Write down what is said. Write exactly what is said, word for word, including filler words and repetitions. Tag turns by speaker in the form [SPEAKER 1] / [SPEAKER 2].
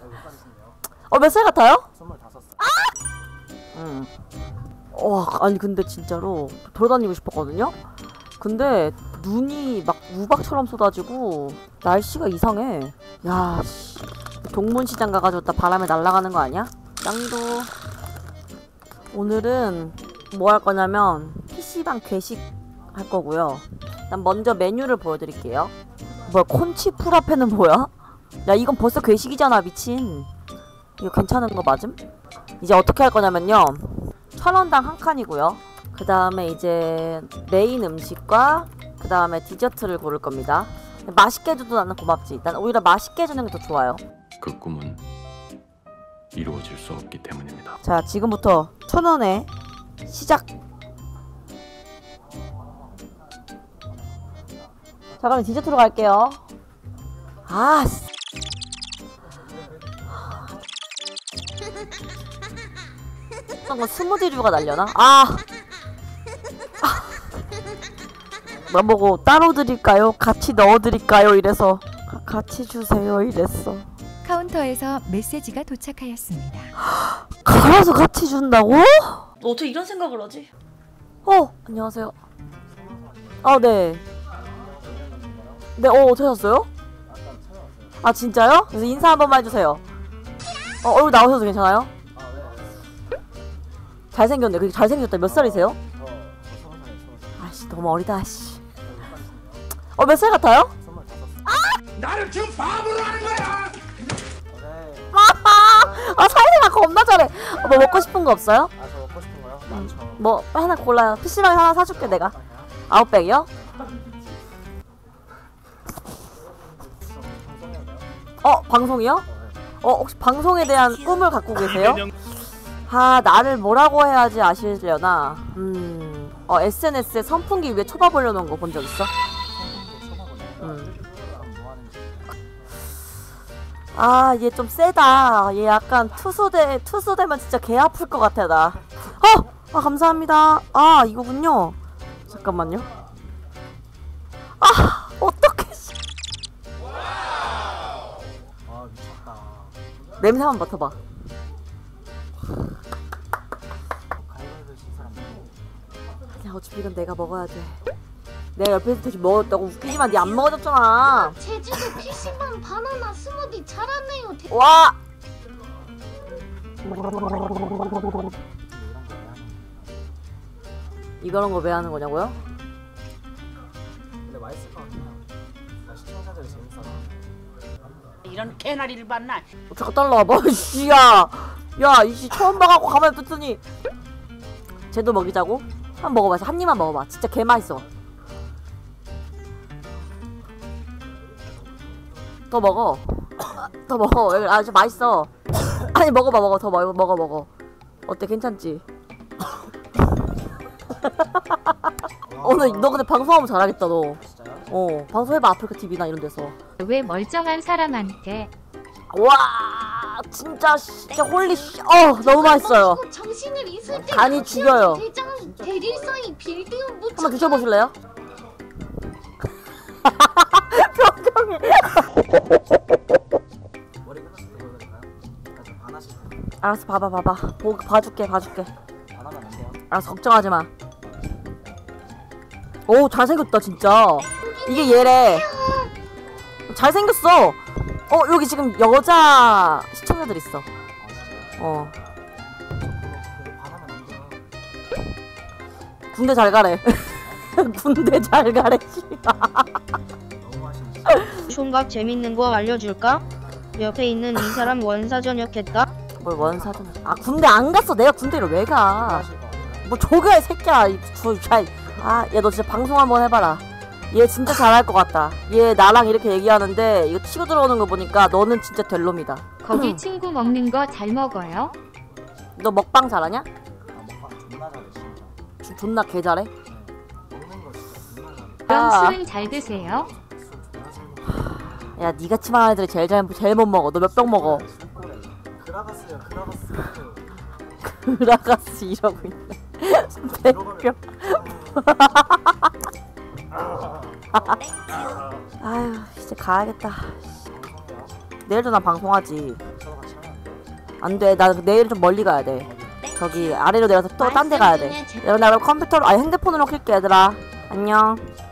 [SPEAKER 1] 어, 몇 살 같아요?
[SPEAKER 2] 스물다섯 살.
[SPEAKER 1] 응. 와, 아니 근데 진짜로 돌아다니고 싶었거든요? 근데 눈이 막 우박처럼 쏟아지고 날씨가 이상해. 야, 씨. 동문시장 가가지고 나 바람에 날아가는 거 아니야? 짱도. 오늘은 뭐 할 거냐면 피시방 괴식 할 거고요. 일단 먼저 메뉴를 보여드릴게요. 뭐야, 콘치 프라페는 뭐야? 야, 이건 벌써 괴식이잖아, 미친. 이거 괜찮은 거 맞음? 이제 어떻게 할 거냐면요, 천 원당 한 칸이고요. 그 다음에 이제 메인 음식과 그 다음에 디저트를 고를 겁니다. 맛있게 해줘도 나는 고맙지. 난 오히려 맛있게 해주는 게 더 좋아요.
[SPEAKER 3] 그 꿈은 이루어질 수 없기 때문입니다.
[SPEAKER 1] 자, 지금부터 천 원에 시작. 자, 그럼 디저트로 갈게요. 아, 거 스무디류가 날려나? 아, 아. 나보고 따로 드릴까요? 같이 넣어드릴까요? 이래서 가, 같이 주세요 이랬어.
[SPEAKER 4] 카운터에서 메시지가 도착하였습니다.
[SPEAKER 1] 갈아서 같이 준다고? 너 어떻게 이런 생각을 하지? 어, 안녕하세요. 아, 네. 네, 어, 어떻게 하셨어요? 아, 진짜요? 그래서 인사 한 번만 해주세요. 어, 얼굴 나오셔도 괜찮아요? 잘생겼네. 그게 잘생겼다. 몇 살이세요? 아씨, 너무 어리다, 씨. 어, 몇 살 같아요?
[SPEAKER 2] 아! 나를 지금 바보로 하는 거야!
[SPEAKER 1] 아, 사이즈가 겁나 잘해. 어, 뭐 먹고 싶은 거 없어요?
[SPEAKER 2] 아, 저 먹고 싶은 거요? 많죠.
[SPEAKER 1] 뭐 하나 골라요. 피시방 하나 사줄게 내가. 아웃백이요? 어, 방송이요? 어, 혹시 방송에 대한 꿈을 갖고 계세요? 아, 나를 뭐라고 해야지 아시려나? 음, 어, 에스엔에스에 선풍기 위에 초밥 올려놓은 거 본 적 있어? 음. 아, 얘 좀 세다. 얘 약간 투수대, 투수대면 진짜 개 아플 것 같아, 나. 어! 아, 감사합니다. 아, 이거군요. 잠깐만요. 아, 어떡해.
[SPEAKER 2] 아, 미쳤다.
[SPEAKER 1] 냄새 한번 맡아봐. 야, 어차피 이건 내가 먹어야 돼. 내가 옆에서 대신 먹었다고 웃기지만 니 안 먹어줬잖아.
[SPEAKER 5] 제주도 피시방 바나나 스무디 잘하네요.
[SPEAKER 1] 와! 이런 거 왜 하는 거냐고요?
[SPEAKER 2] 근데 맛있을 것 같아요. 나 시청자들이 재밌어.
[SPEAKER 6] 이런 개나리를 봤나?
[SPEAKER 1] 잠깐 따라와봐. 씨야, 야, 이씨 처음 봐갖고 가만히 뒀더니 쟤도 먹이자고? 한번 먹어봐. 한 입만 먹어봐. 진짜 개 맛있어. 더 먹어. 더 먹어. 아, 진짜 맛있어. 아니, 먹어봐, 먹어. 더 먹어, 먹어, 먹어. 어때? 괜찮지? 오늘 너 근데 방송하면 잘하겠다, 너.
[SPEAKER 2] 진짜요?
[SPEAKER 1] 어, 방송해봐. 아프리카티비나 이런 데서.
[SPEAKER 4] 왜 멀쩡한 사람한테
[SPEAKER 1] 와, 진짜 진짜 홀리 씨. 어, 너무 맛있어요.
[SPEAKER 5] 정신을 있을 때
[SPEAKER 1] 간이 죽여요.
[SPEAKER 5] 대장 대릴 사이 빌딩 못
[SPEAKER 1] 한번 드셔보실래요? 표정이.
[SPEAKER 2] 머리 끝났을 때 보여드릴까요? 아직 안 하시죠?
[SPEAKER 1] 알았어, 봐봐, 봐봐. 보, 봐줄게, 봐줄게.
[SPEAKER 2] 안 하면 안 돼요.
[SPEAKER 1] 알았어, 걱정하지 마. 오, 잘생겼다, 진짜. 이게 얘래. 잘생겼어. 어, 여기 지금 여자 시청자들 있어.
[SPEAKER 2] 아, 진짜요?
[SPEAKER 1] 어.
[SPEAKER 2] 그거 반하면 안 돼요.
[SPEAKER 1] 군대 잘 가래. 군대 잘 가래.
[SPEAKER 2] 너무 맛있는
[SPEAKER 7] 총각 재밌는 거 알려줄까? 옆에 있는 이 사람 원사 전역했다?
[SPEAKER 1] 뭘 원사든. 아, 군대 안 갔어. 내가 군대를 왜 가?
[SPEAKER 2] 하실 것 같아요.
[SPEAKER 1] 뭐 조교야, 이 새끼야. 이 주, 잘. 아, 야, 너 진짜 방송 한번 해봐라. 얘 진짜 잘할 것 같다. 얘 나랑 이렇게 얘기하는데 이거 치고 들어오는 거 보니까 너는 진짜 될 놈이다.
[SPEAKER 4] 거기 친구 먹는 거 잘 먹어요?
[SPEAKER 1] 너 먹방 잘하냐?
[SPEAKER 2] 아, 먹방 존나 잘해, 진짜.
[SPEAKER 1] 주, 존나 개 잘해?
[SPEAKER 2] 네. 먹는 거 진짜 존나 잘해.
[SPEAKER 4] 그럼
[SPEAKER 1] 아.
[SPEAKER 4] 술은 잘 드세요?
[SPEAKER 2] 술 존나 잘 먹어.
[SPEAKER 1] 야, 니같이 말하는 애들이 제일 잘, 제일 못 먹어. 너 몇 병 먹어?
[SPEAKER 2] 술꼬래. 그라가스요, 그라가스.
[SPEAKER 1] 그라가스 이러고 있네. 백 병. 아휴, 이제 가야겠다. 내일도 난 방송하지.
[SPEAKER 2] 저도
[SPEAKER 1] 안돼. 나 내일 좀 멀리 가야 돼. 저기 아래로 내려서 또 딴 데 가야 돼. 얘들아 나 그럼 컴퓨터로 아니 핸드폰으로 킬게 얘들아. 안녕.